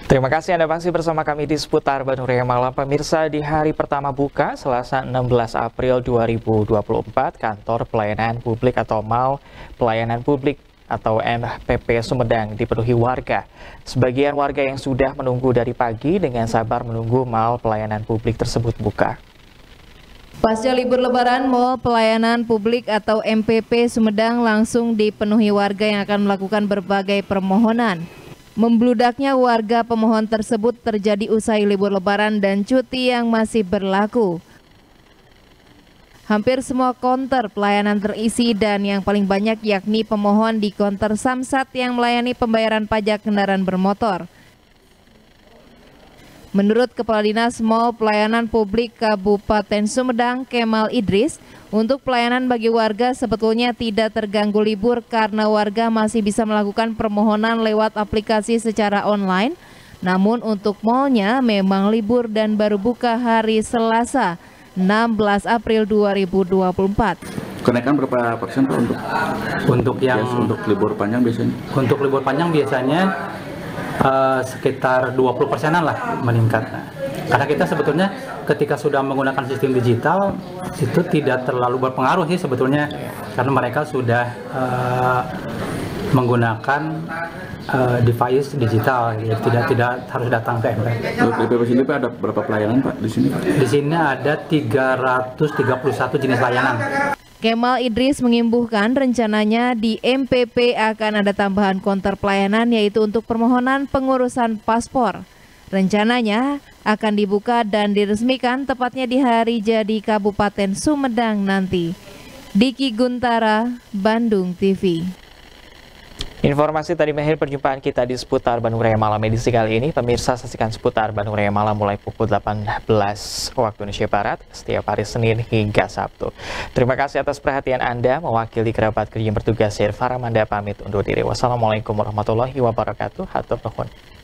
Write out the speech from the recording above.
Terima kasih Anda masih bersama kami di seputar Bandung Raya Malam. Pemirsa, di hari pertama buka, Selasa 16 April 2024, Kantor Pelayanan Publik atau MAL Pelayanan Publik atau MPP Sumedang dipenuhi warga. Sebagian warga yang sudah menunggu dari pagi dengan sabar menunggu MAL Pelayanan Publik tersebut buka. Pasca libur Lebaran, Mall Pelayanan Publik atau MPP Sumedang langsung dipenuhi warga yang akan melakukan berbagai permohonan. Membludaknya warga pemohon tersebut terjadi usai libur Lebaran dan cuti yang masih berlaku. Hampir semua konter pelayanan terisi dan yang paling banyak yakni pemohon di konter Samsat yang melayani pembayaran pajak kendaraan bermotor. Menurut Kepala Dinas Mall Pelayanan Publik Kabupaten Sumedang, Kemal Idris, untuk pelayanan bagi warga sebetulnya tidak terganggu libur karena warga masih bisa melakukan permohonan lewat aplikasi secara online. Namun untuk mallnya memang libur dan baru buka hari Selasa 16 April 2024. Kenaikan berapa persen Pak untuk untuk libur panjang biasanya? Untuk libur panjang biasanya sekitar 20%-an lah meningkat. Karena kita sebetulnya ketika sudah menggunakan sistem digital itu tidak terlalu berpengaruh sih sebetulnya, karena mereka sudah menggunakan device digital, jadi tidak harus datang ke MPP. Di MPP sini Pak ada berapa pelayanan Pak di sini? Di sini ada 331 jenis layanan. Kemal Idris mengimbuhkan rencananya di MPP akan ada tambahan konter pelayanan yaitu untuk permohonan pengurusan paspor. Rencananya akan dibuka dan diresmikan tepatnya di hari jadi Kabupaten Sumedang nanti. Diki Guntara, Bandung TV. Informasi tadi mengakhiri perjumpaan kita di seputar Bandung Raya Malam edisi kali ini. Pemirsa, saksikan seputar Bandung Raya Malam mulai pukul 18 waktu Indonesia Barat setiap hari Senin hingga Sabtu. Terima kasih atas perhatian Anda. Mewakili kerabat kerja yang bertugas, saya Faramanda pamit undur diri. Wassalamualaikum warahmatullahi wabarakatuh. Hatur nuhun.